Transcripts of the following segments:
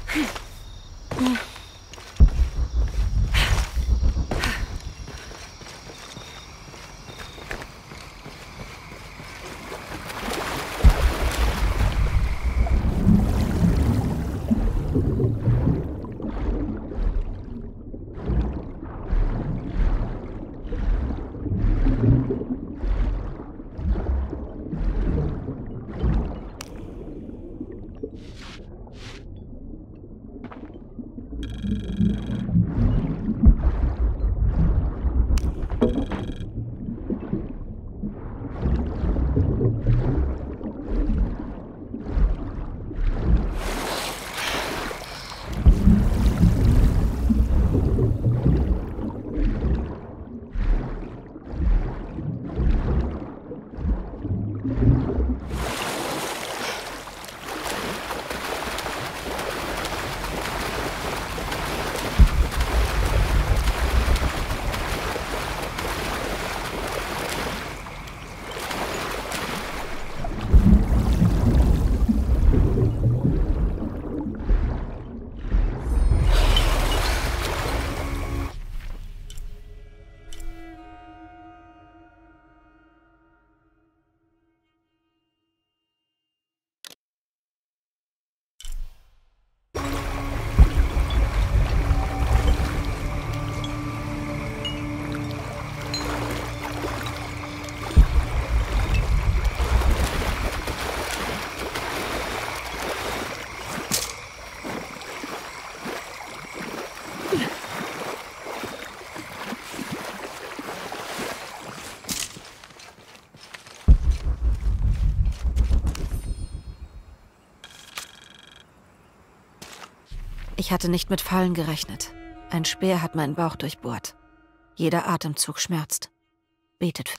Ich hatte nicht mit Fallen gerechnet. Ein Speer hat meinen Bauch durchbohrt. Jeder Atemzug schmerzt. Betet.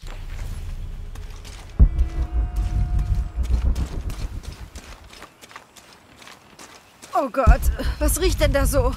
Oh Gott, was riecht denn da so?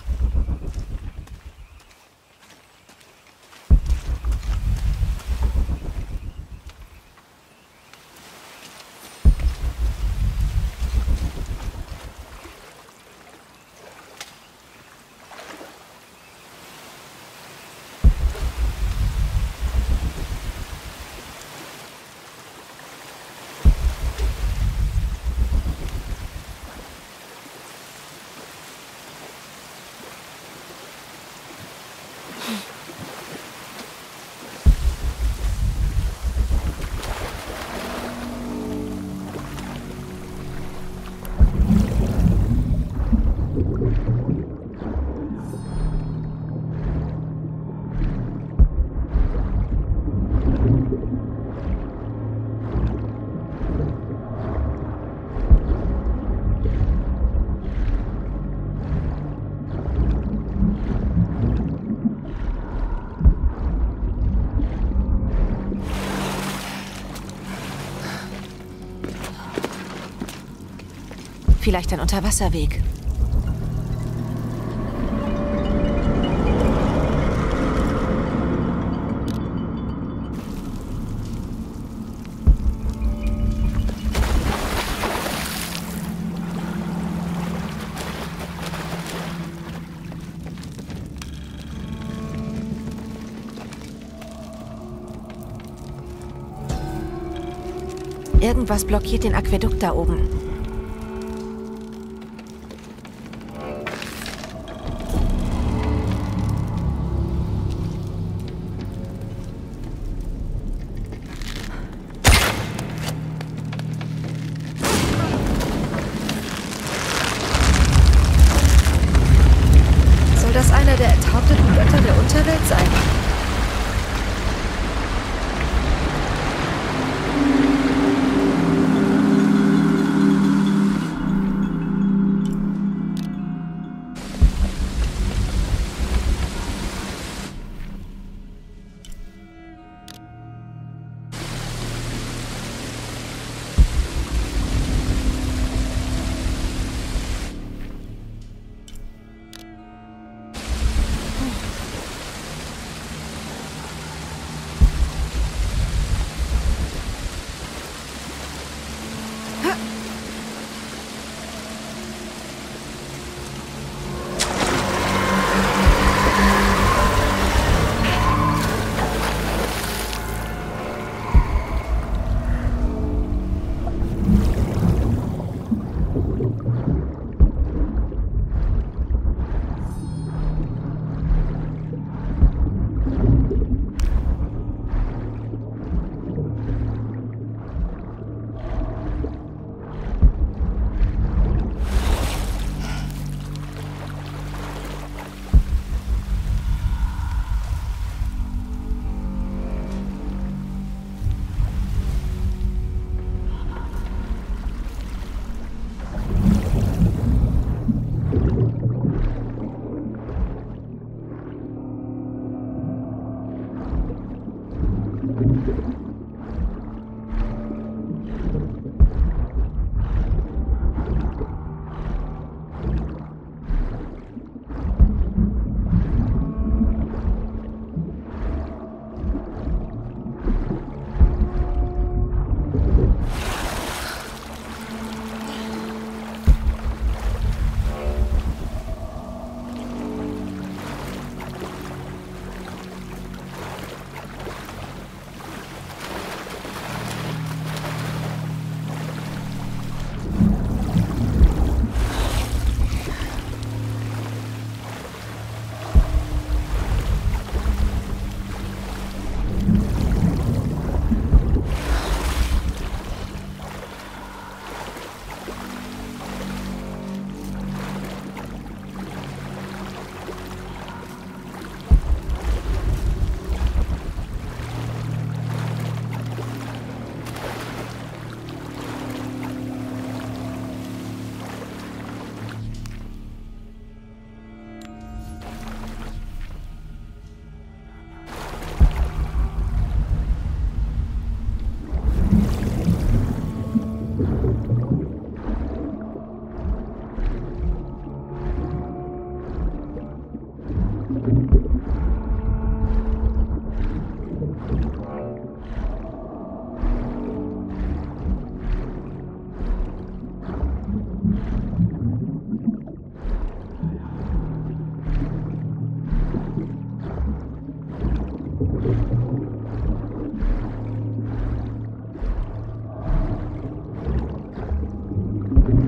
Vielleicht ein Unterwasserweg. Irgendwas blockiert den Aquädukt da oben. Soll das einer der enthaupteten Götter der Unterwelt sein?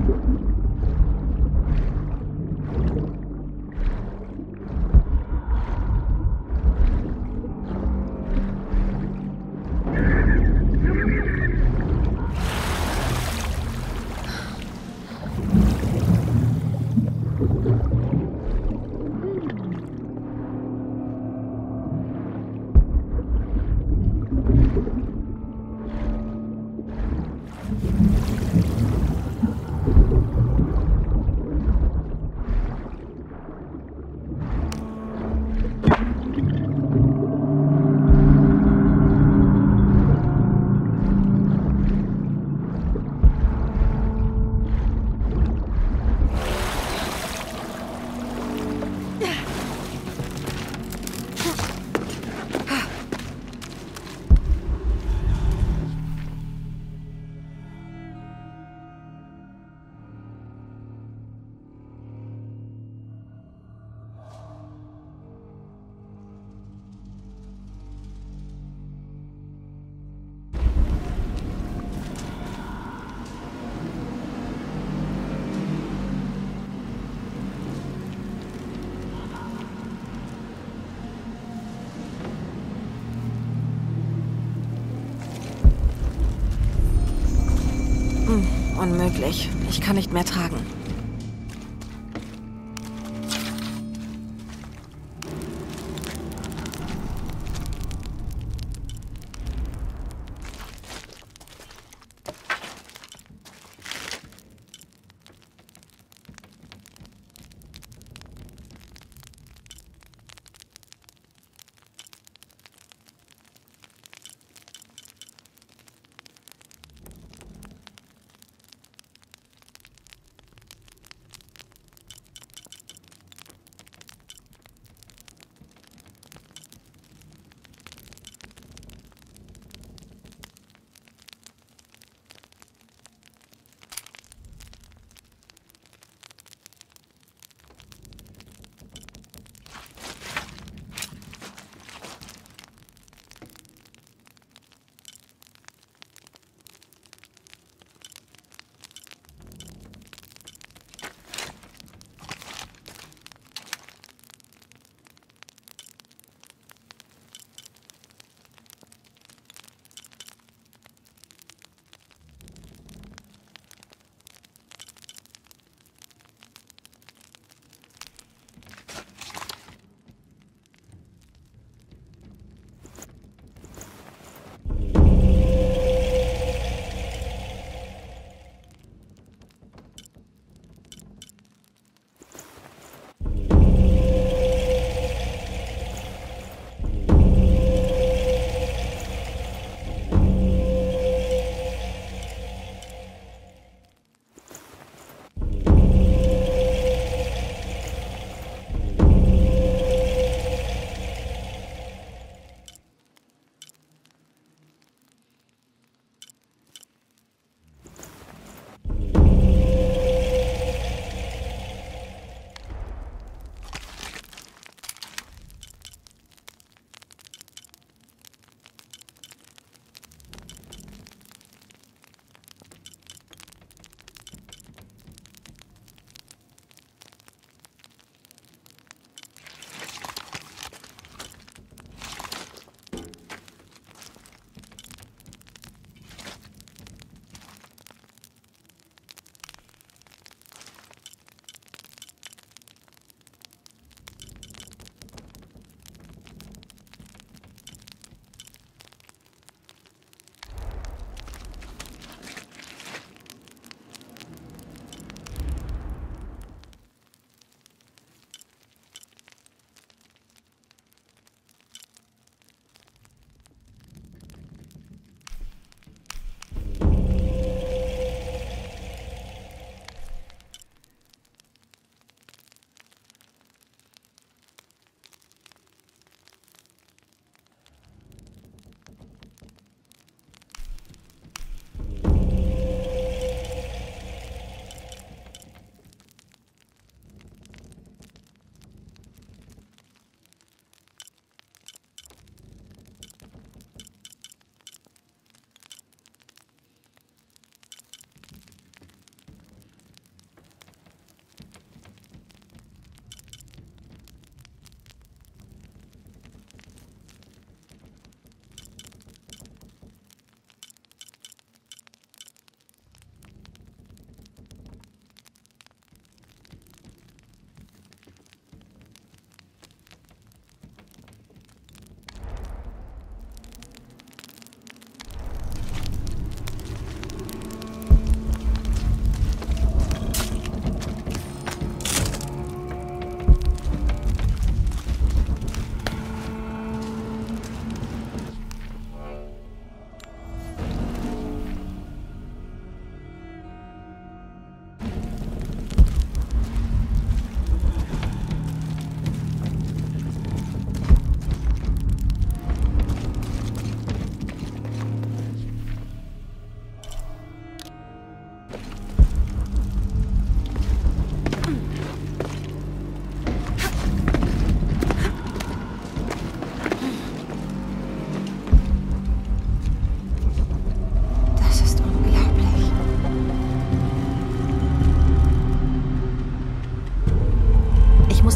Unmöglich. Ich kann nicht mehr tragen.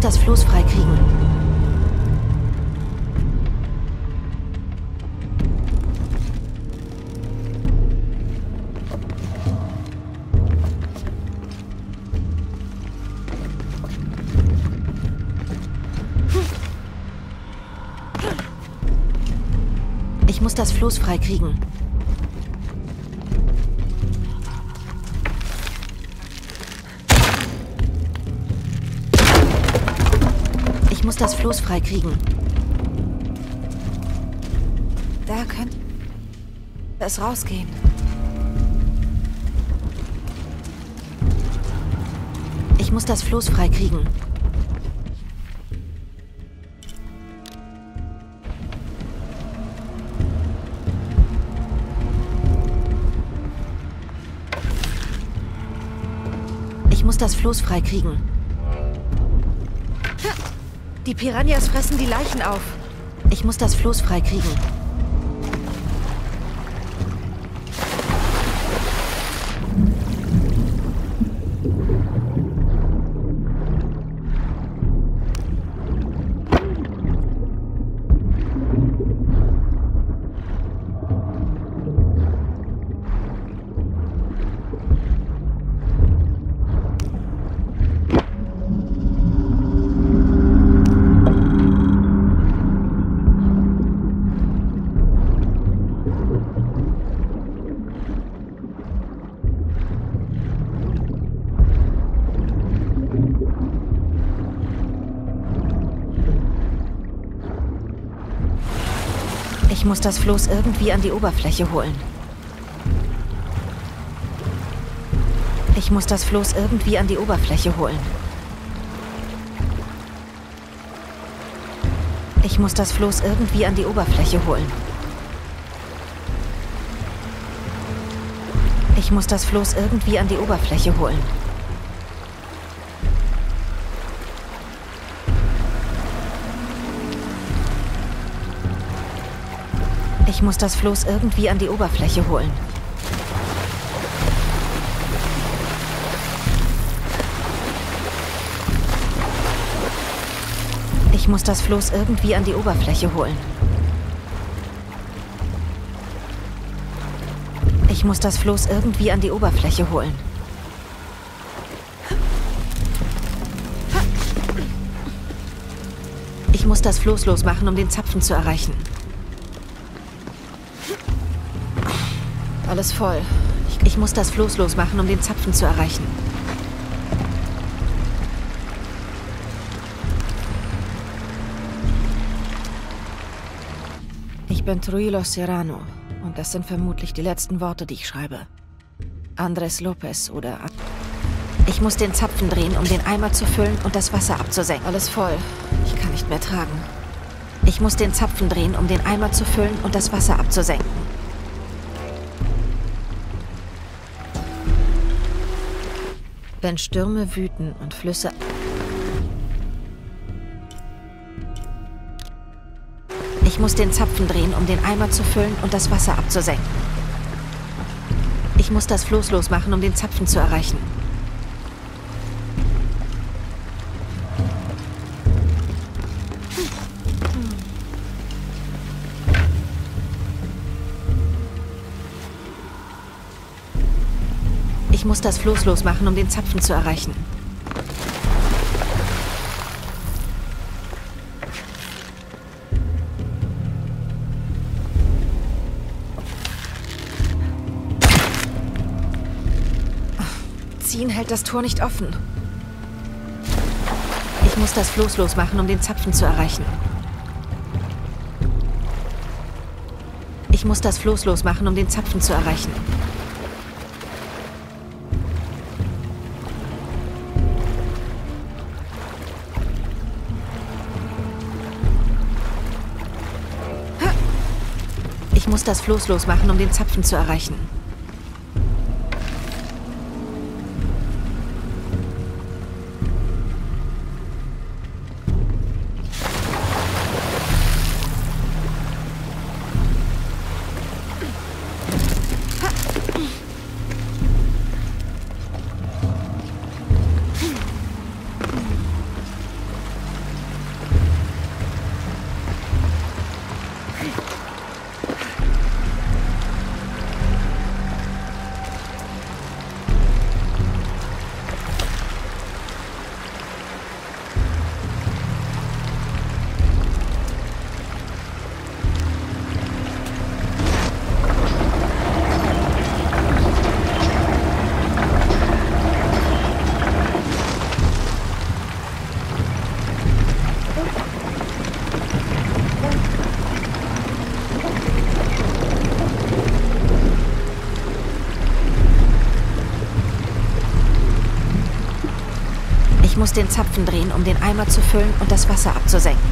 muss das Floß freikriegen. Ich muss das Floß freikriegen. Ich muss das Floß freikriegen. Da könnte es rausgehen. Ich muss das Floß freikriegen. Ich muss das Floß freikriegen. Die Piranhas fressen die Leichen auf. Ich muss das Floß freikriegen. Ich muss das Floß irgendwie an die Oberfläche holen. Ich muss das Floß irgendwie an die Oberfläche holen. Ich muss das Floß irgendwie an die Oberfläche holen. Ich muss das Floß irgendwie an die Oberfläche holen. Ich muss das Floß irgendwie an die Oberfläche holen. Ich muss das Floß irgendwie an die Oberfläche holen. Ich muss das Floß irgendwie an die Oberfläche holen. Ich muss das Floß losmachen, um den Zapfen zu erreichen. Alles voll. Ich muss das Floß losmachen, um den Zapfen zu erreichen. Ich bin Trujillo Serrano und das sind vermutlich die letzten Worte, die ich schreibe. Andrés López oder... Ich muss den Zapfen drehen, um den Eimer zu füllen und das Wasser abzusenken. Alles voll. Ich kann nicht mehr tragen. Ich muss den Zapfen drehen, um den Eimer zu füllen und das Wasser abzusenken. Wenn Stürme wüten und Flüsse... Ich muss den Zapfen drehen, um den Eimer zu füllen und das Wasser abzusenken. Ich muss das Floß losmachen, um den Zapfen zu erreichen. Ich muss das Floß losmachen, um den Zapfen zu erreichen. Ziehen hält das Tor nicht offen. Ich muss das Floß losmachen, um den Zapfen zu erreichen. Ich muss das Floß losmachen, um den Zapfen zu erreichen. Ich muss das Floß losmachen, um den Zapfen zu erreichen. Ich muss den Zapfen drehen, um den Eimer zu füllen und das Wasser abzusenken.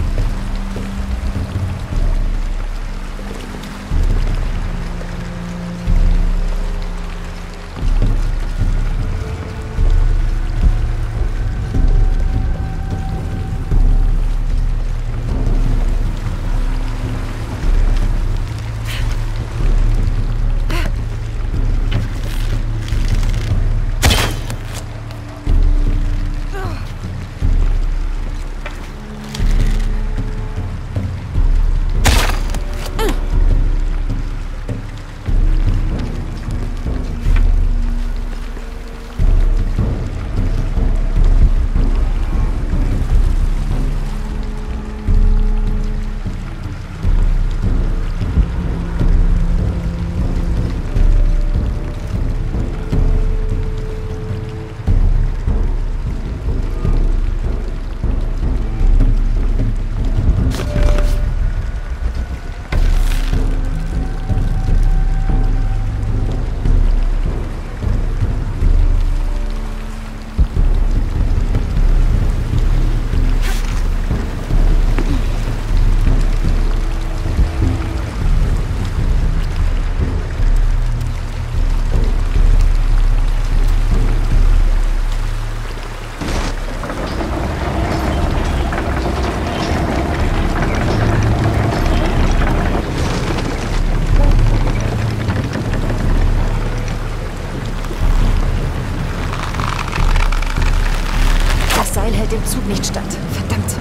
Hält dem Zug nicht stand. Verdammt.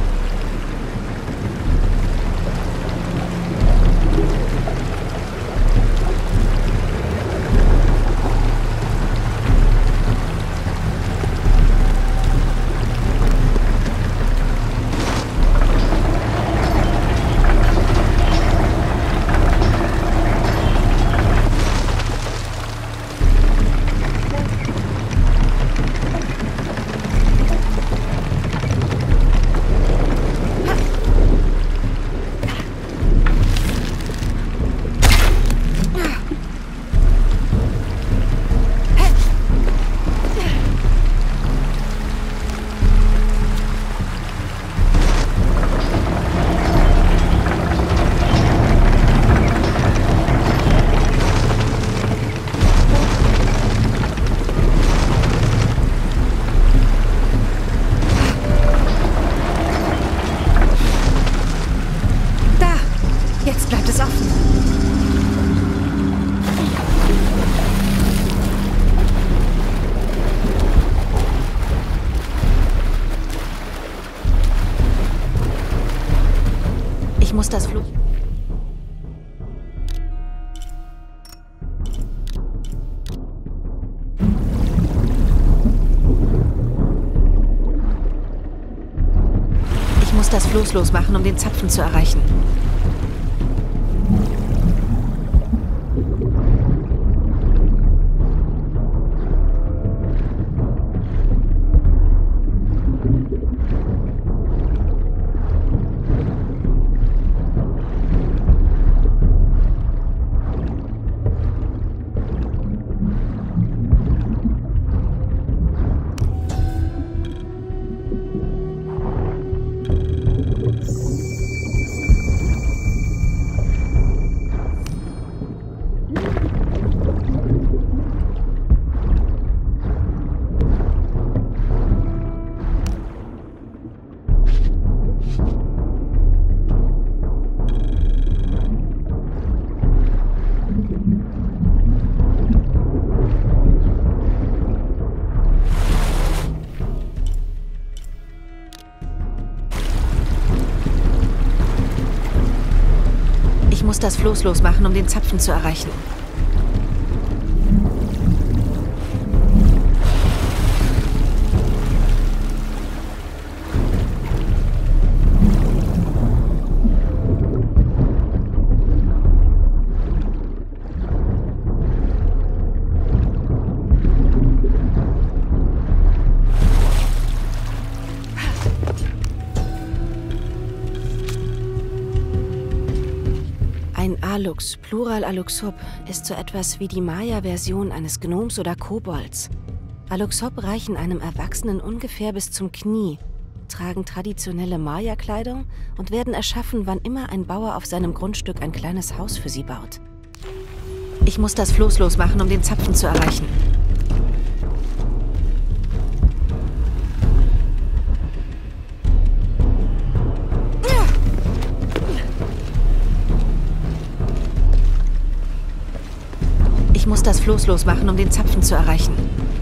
Ich muss das Flug... Ich muss das Floß losmachen, um den Zapfen zu erreichen. Ich muss das Floß losmachen, um den Zapfen zu erreichen. Ein Alux, Plural Aluxub, ist so etwas wie die Maya-Version eines Gnoms oder Kobolds. Aluxop reichen einem Erwachsenen ungefähr bis zum Knie, tragen traditionelle Maya-Kleidung und werden erschaffen, wann immer ein Bauer auf seinem Grundstück ein kleines Haus für sie baut. Ich muss das Floß losmachen, um den Zapfen zu erreichen. Ich muss das Floß losmachen, um den Zapfen zu erreichen.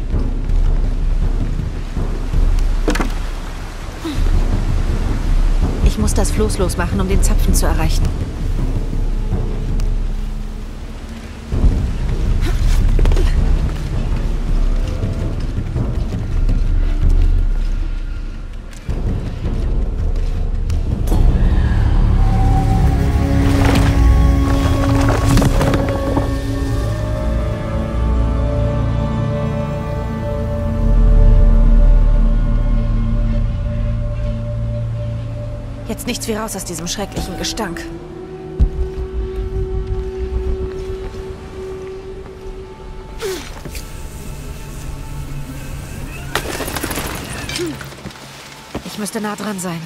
Ich muss das Floß losmachen, um den Zapfen zu erreichen. Jetzt nichts wie raus aus diesem schrecklichen Gestank. Ich müsste nah dran sein.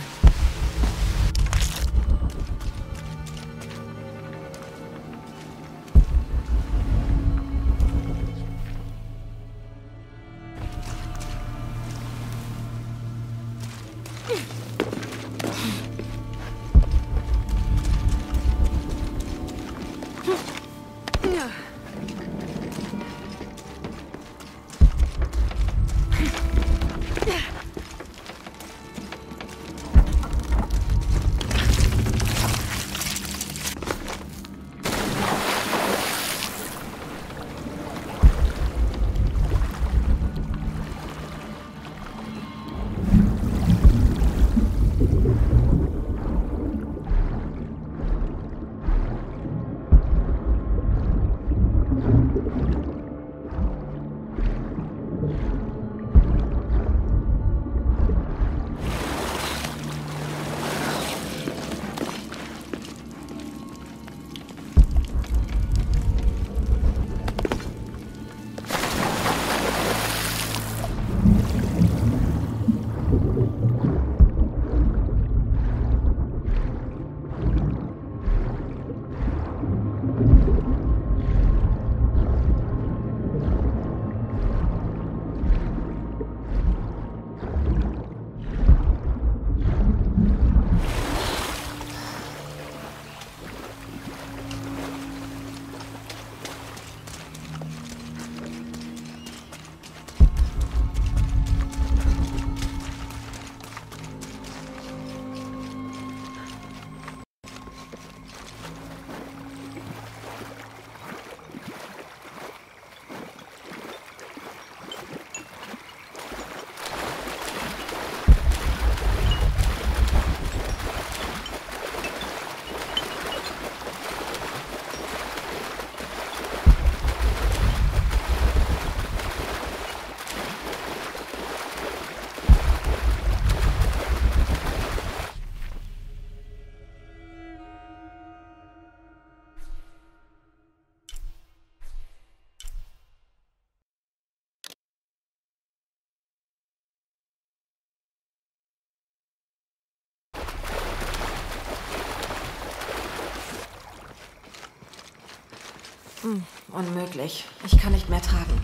Unmöglich. Ich kann nicht mehr tragen.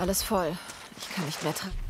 Alles voll. Ich kann nicht mehr tragen.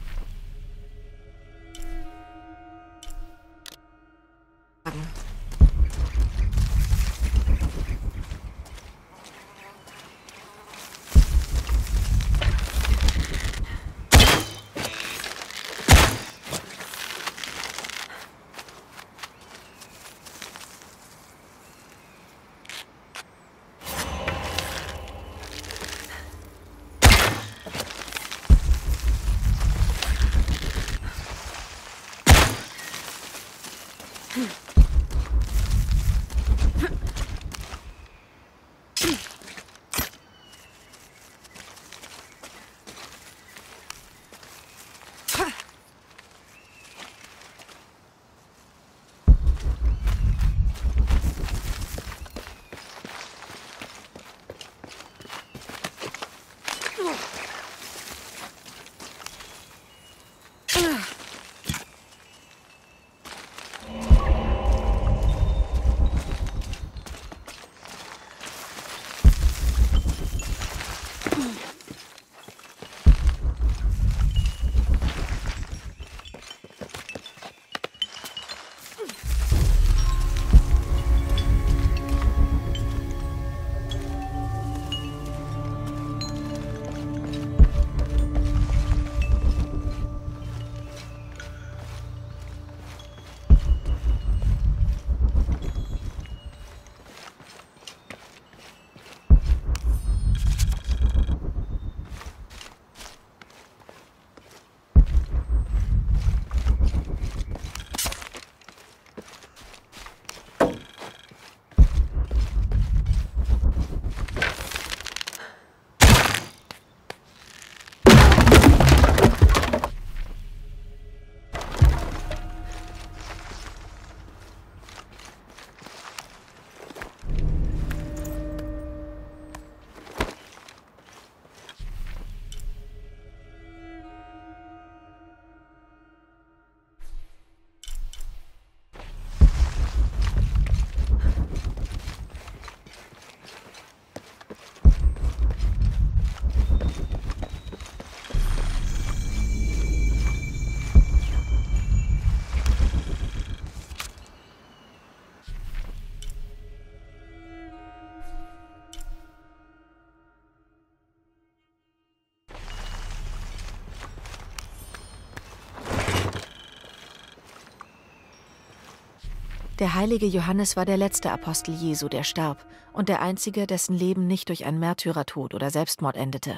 Der heilige Johannes war der letzte Apostel Jesu, der starb, und der einzige, dessen Leben nicht durch einen Märtyrertod oder Selbstmord endete.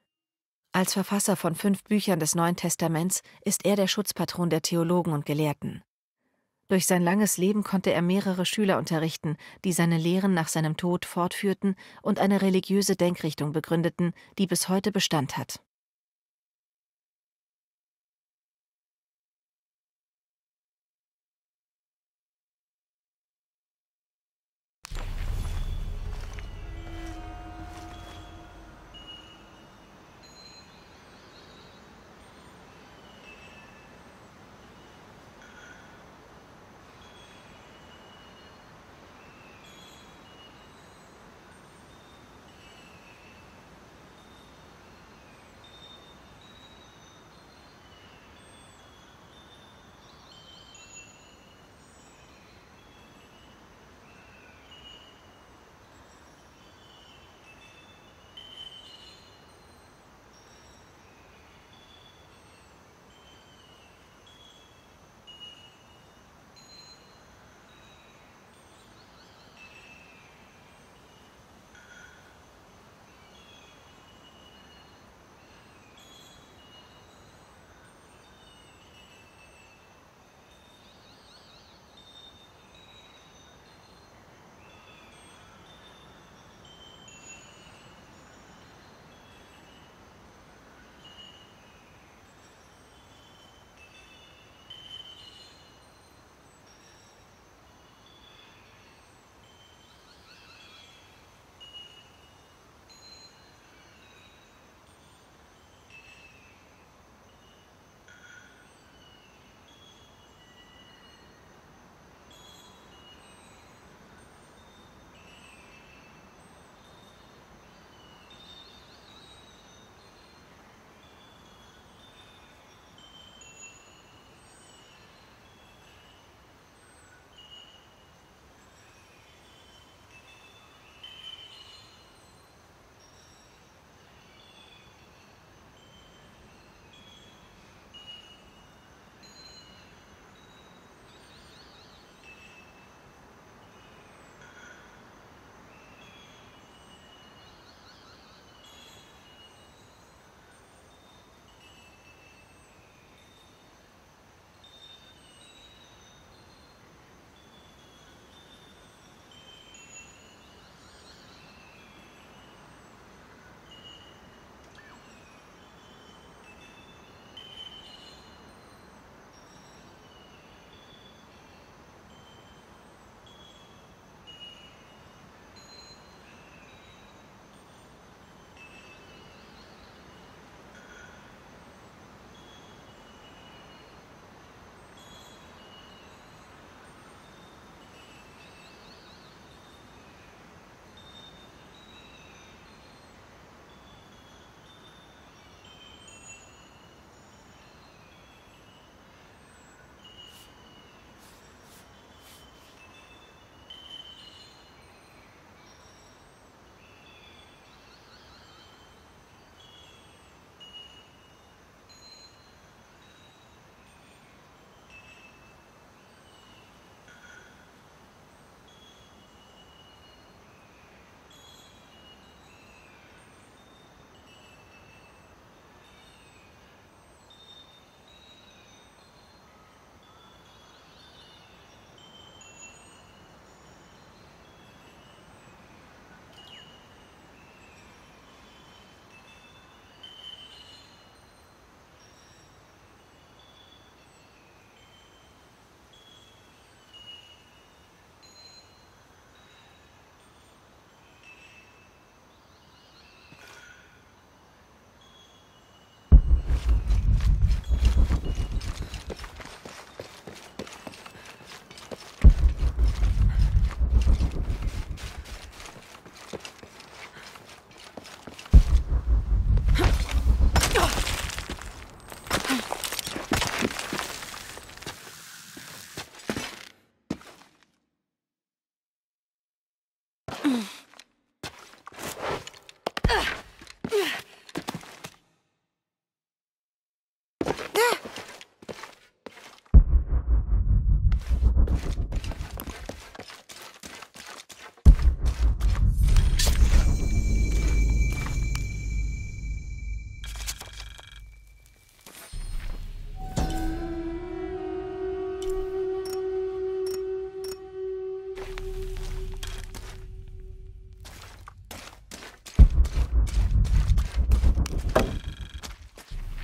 Als Verfasser von 5 Büchern des Neuen Testaments ist er der Schutzpatron der Theologen und Gelehrten. Durch sein langes Leben konnte er mehrere Schüler unterrichten, die seine Lehren nach seinem Tod fortführten und eine religiöse Denkrichtung begründeten, die bis heute Bestand hat.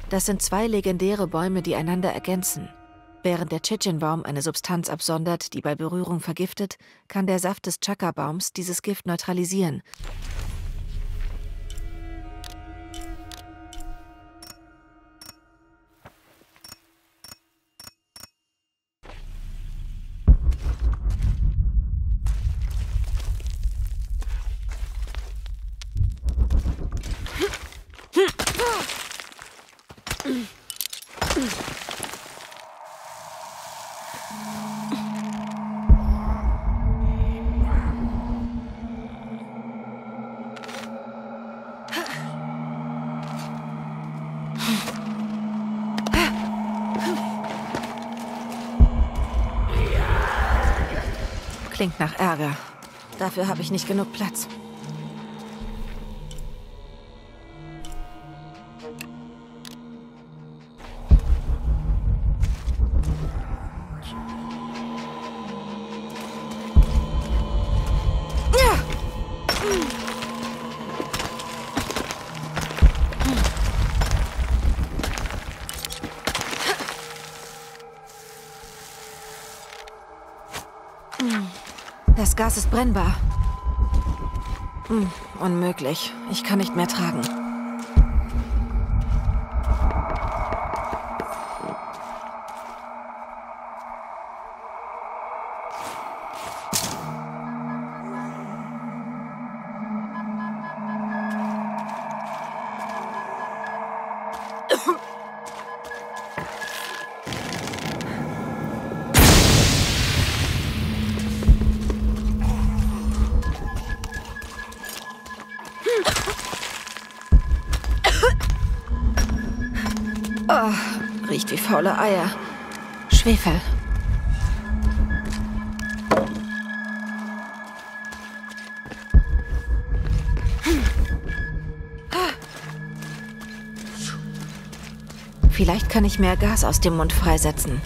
Das sind 2 legendäre Bäume, die einander ergänzen. Während der Chichen-Baum eine Substanz absondert, die bei Berührung vergiftet, kann der Saft des Chaka-Baums dieses Gift neutralisieren. Klingt nach Ärger. Dafür habe ich nicht genug Platz. Das Gas ist brennbar. Unmöglich. Ich kann nicht mehr tragen. Oh, riecht wie faule Eier. Schwefel. Vielleicht kann ich mehr Gas aus dem Mund freisetzen.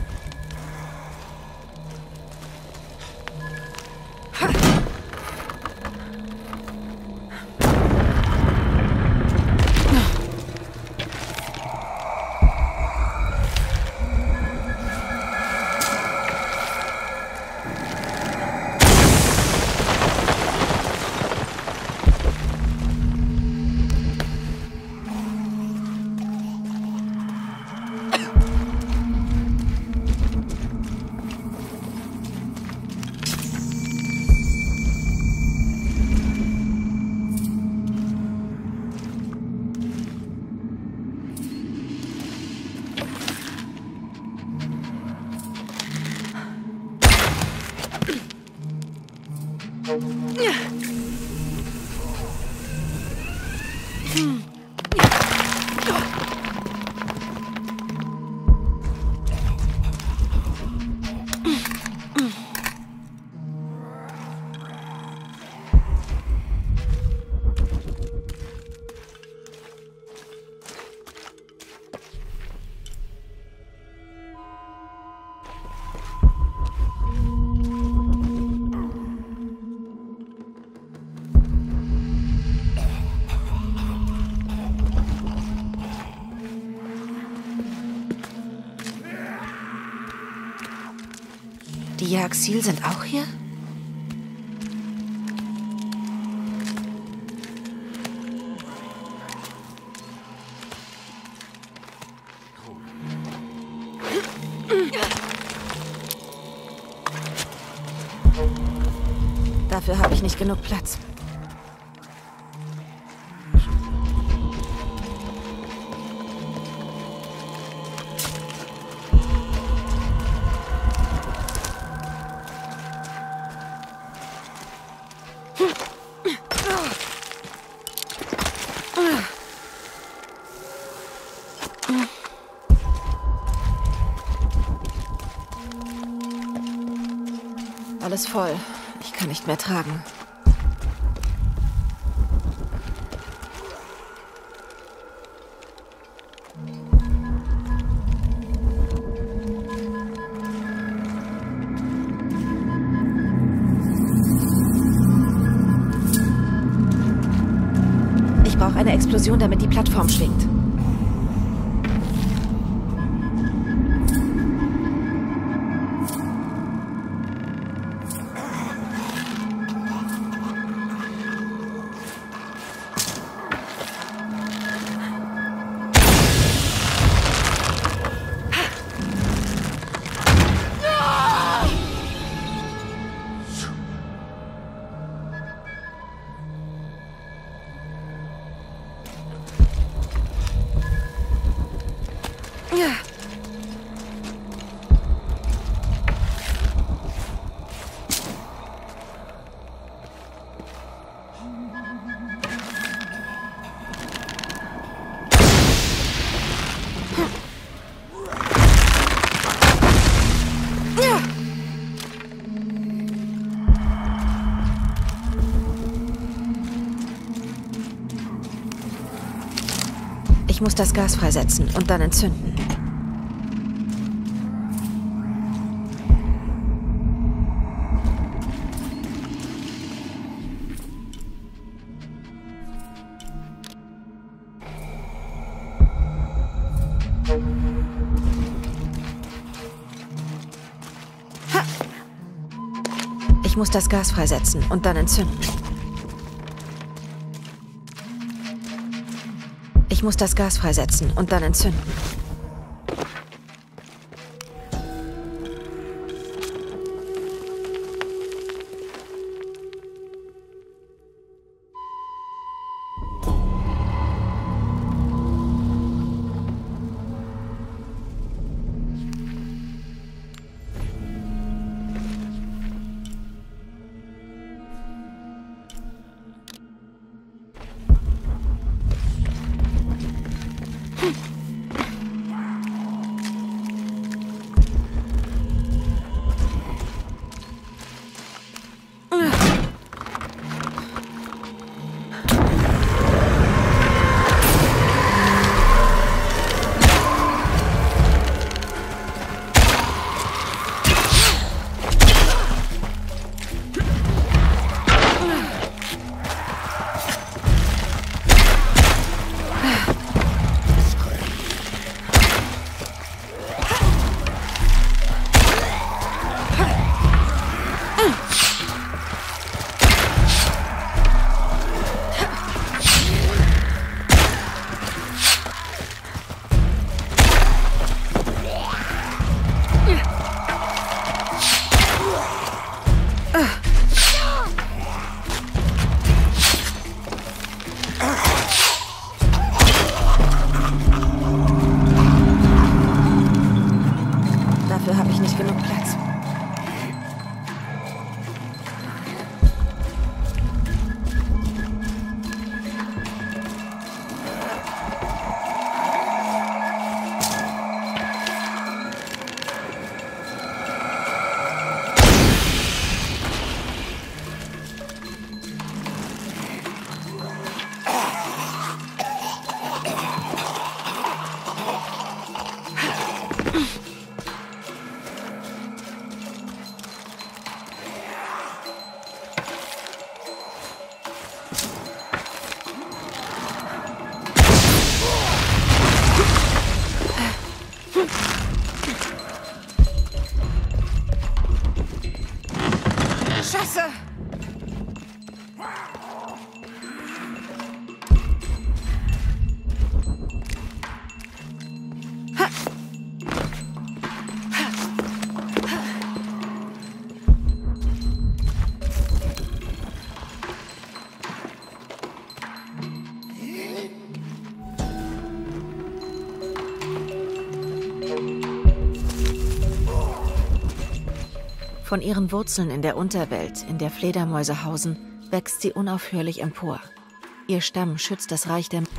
Die Jagdsil sind auch hier? Dafür habe ich nicht genug Platz. Alles voll. Ich kann nicht mehr tragen. Ich brauche eine Explosion, damit die Plattform schwingt. Ja. Ich muss das Gas freisetzen und dann entzünden. Ich muss das Gas freisetzen und dann entzünden. Ich muss das Gas freisetzen und dann entzünden. Dafür habe ich nicht genug Platz. Scheiße! Von ihren Wurzeln in der Unterwelt, in der Fledermäuse hausen, wächst sie unaufhörlich empor. Ihr Stamm schützt das Reich der...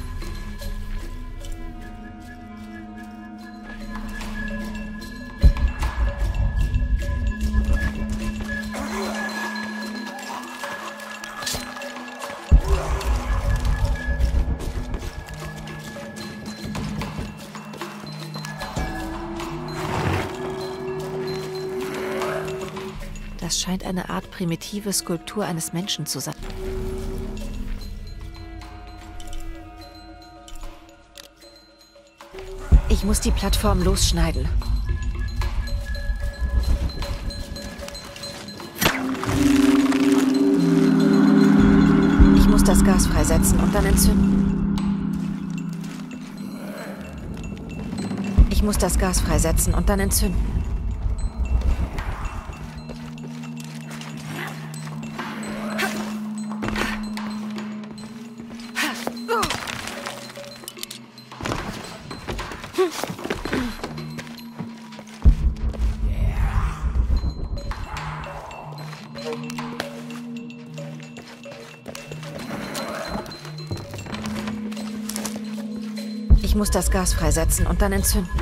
Das scheint eine Art primitive Skulptur eines Menschen zu sein. Ich muss die Plattform losschneiden. Ich muss das Gas freisetzen und dann entzünden. Ich muss das Gas freisetzen und dann entzünden. Ich muss das Gas freisetzen und dann entzünden.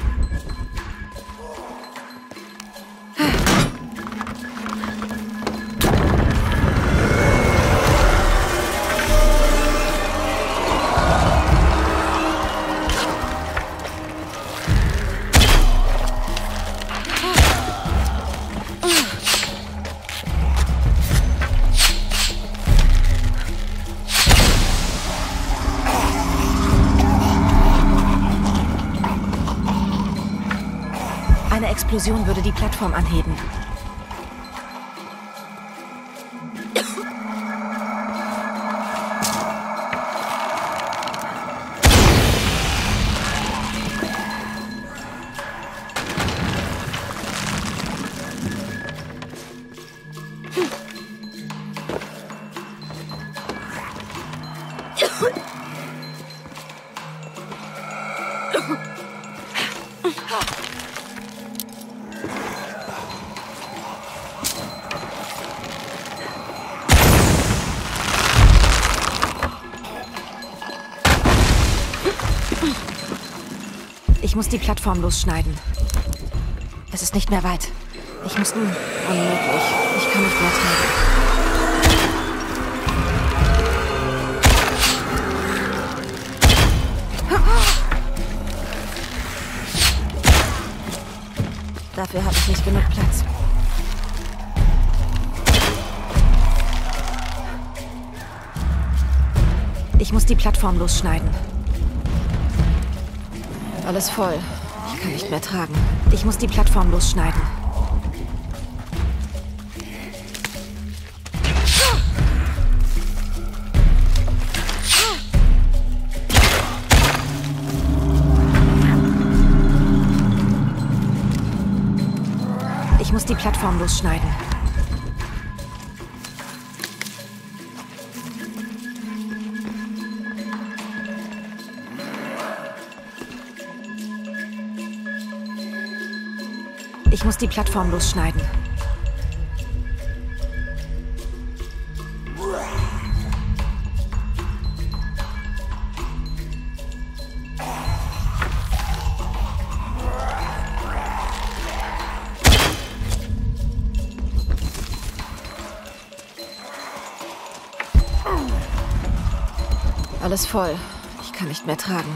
Eine Explosion würde die Plattform anheben. Ich muss die Plattform losschneiden. Es ist nicht mehr weit. Ich muss nun... Unmöglich. Ich kann nicht mehr tragen. Dafür habe ich nicht genug Platz. Ich muss die Plattform losschneiden. Alles voll. Ich kann nicht mehr tragen. Ich muss die Plattform losschneiden. Ich muss die Plattform losschneiden. Ich muss die Plattform losschneiden. Alles voll. Ich kann nicht mehr tragen.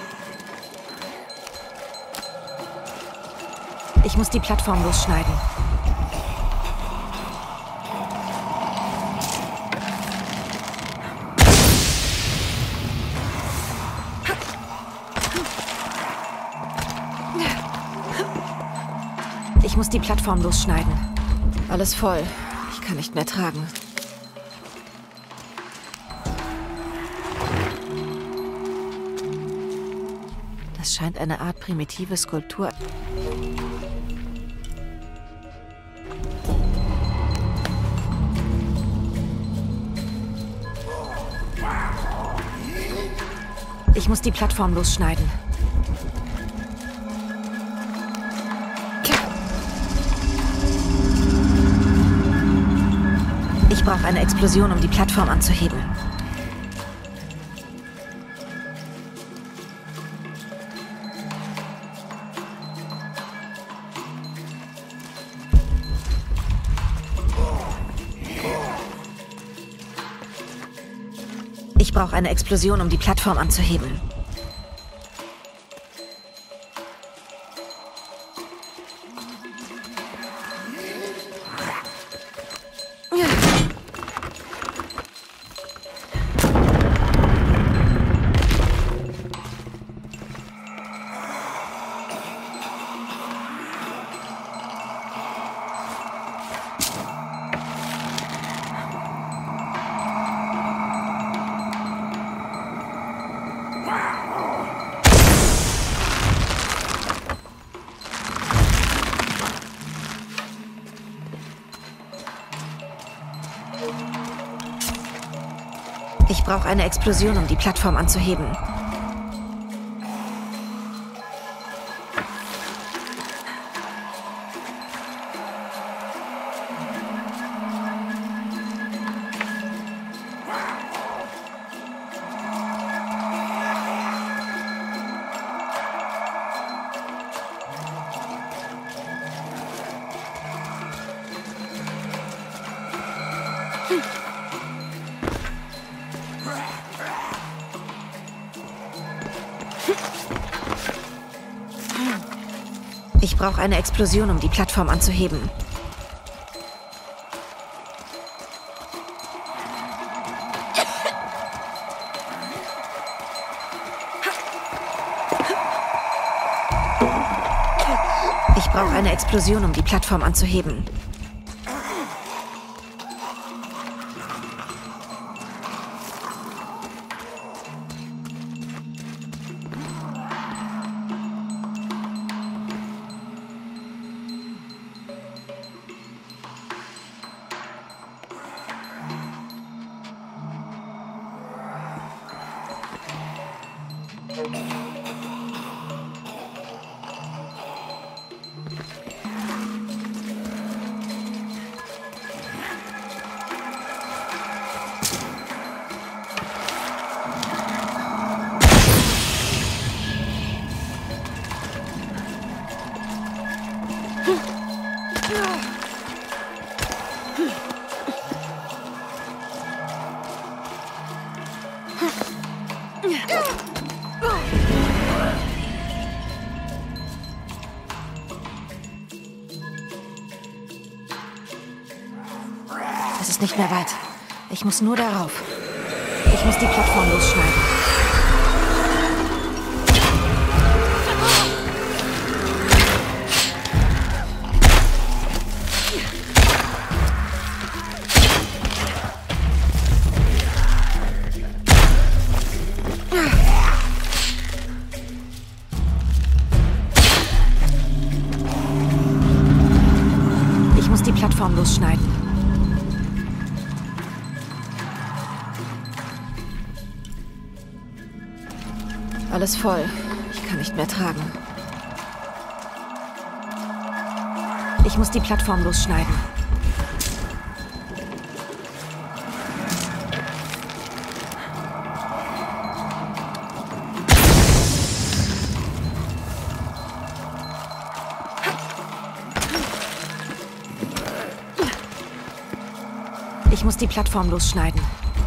Ich muss die Plattform losschneiden. Ich muss die Plattform losschneiden. Alles voll. Ich kann nicht mehr tragen. Das scheint eine Art primitive Skulptur. Ich muss die Plattform losschneiden. Ich brauche eine Explosion, um die Plattform anzuheben. Ich brauche eine Explosion, um die Plattform anzuheben. Ich brauche eine Explosion, um die Plattform anzuheben. Ich brauche eine Explosion, um die Plattform anzuheben. Ich brauche eine Explosion, um die Plattform anzuheben. Es ist nicht mehr weit. Ich muss nur darauf. Ich muss die Plattform losschneiden. Ich muss die Plattform losschneiden. Alles voll. Ich kann nicht mehr tragen. Ich muss die Plattform losschneiden. Ich muss die Plattform losschneiden.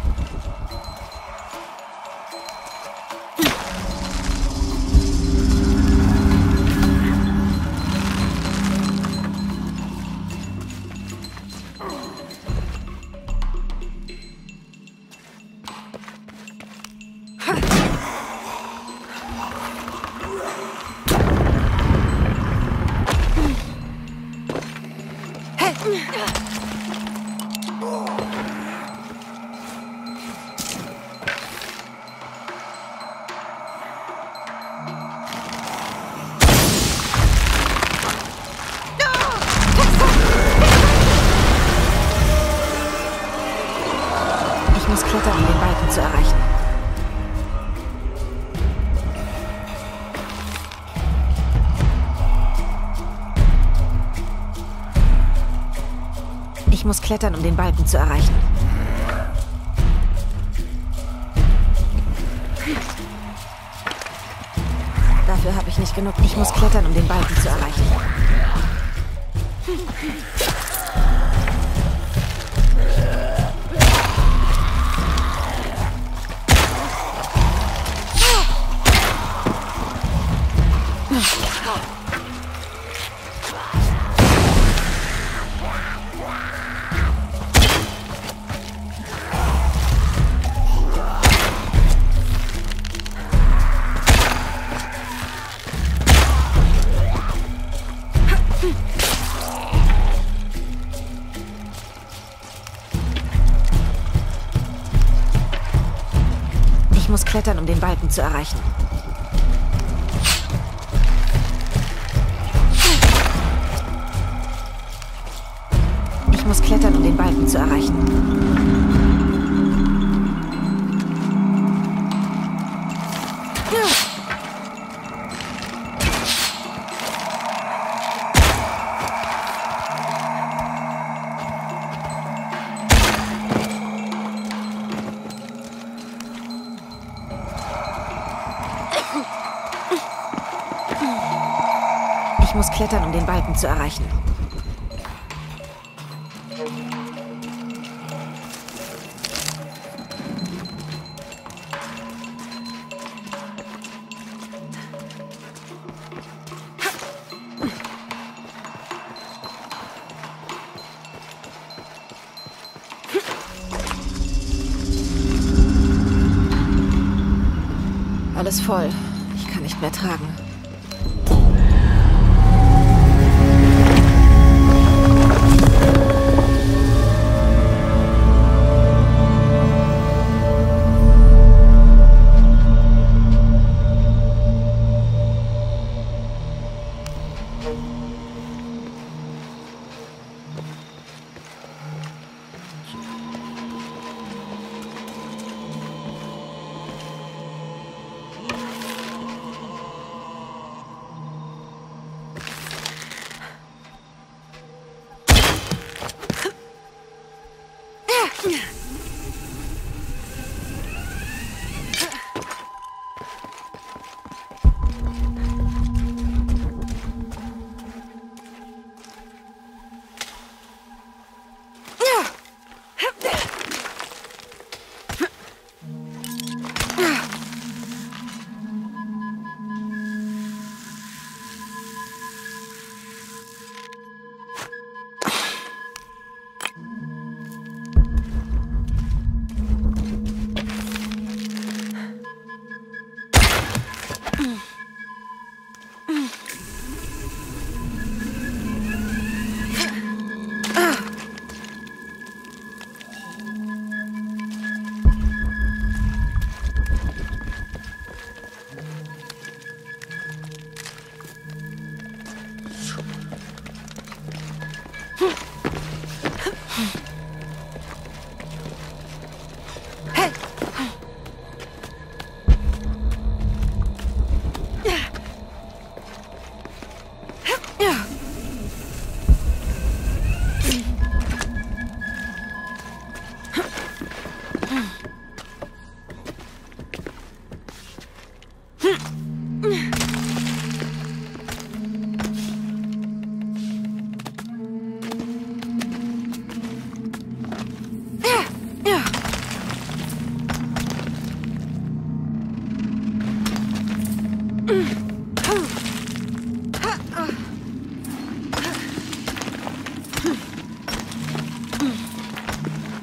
Ich muss klettern, um den Balken zu erreichen. Ich muss klettern, um den Balken zu erreichen. Dafür habe ich nicht genug. Ich muss klettern, um den Balken zu erreichen. Ich muss klettern, um den Balken zu erreichen. Ich muss klettern, um den Balken zu erreichen. Ich muss klettern, um den Balken zu erreichen. Alles voll. Ich kann nicht mehr tragen.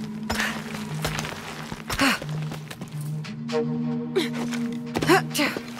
Tja.